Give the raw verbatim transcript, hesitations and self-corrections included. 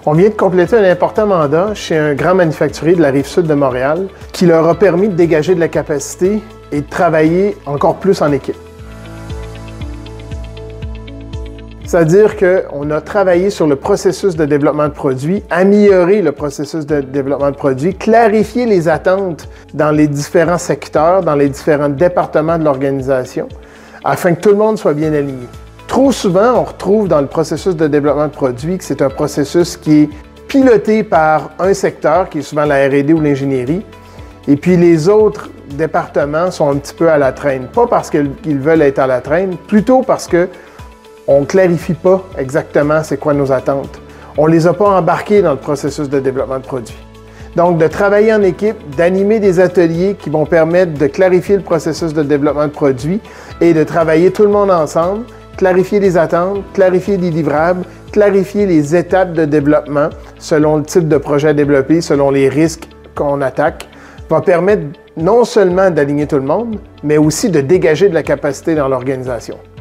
On vient de compléter un important mandat chez un grand manufacturier de la Rive-Sud de Montréal qui leur a permis de dégager de la capacité et de travailler encore plus en équipe. C'est-à-dire qu'on a travaillé sur le processus de développement de produits, amélioré le processus de développement de produits, clarifié les attentes dans les différents secteurs, dans les différents départements de l'organisation, afin que tout le monde soit bien aligné. Trop souvent, on retrouve dans le processus de développement de produits que c'est un processus qui est piloté par un secteur, qui est souvent la R et D ou l'ingénierie, et puis les autres départements sont un petit peu à la traîne. Pas parce qu'ils veulent être à la traîne, plutôt parce que on ne clarifie pas exactement c'est quoi nos attentes. On ne les a pas embarqués dans le processus de développement de produits. Donc, de travailler en équipe, d'animer des ateliers qui vont permettre de clarifier le processus de développement de produits et de travailler tout le monde ensemble, clarifier les attentes, clarifier les livrables, clarifier les étapes de développement selon le type de projet à développer, selon les risques qu'on attaque, va permettre non seulement d'aligner tout le monde, mais aussi de dégager de la capacité dans l'organisation.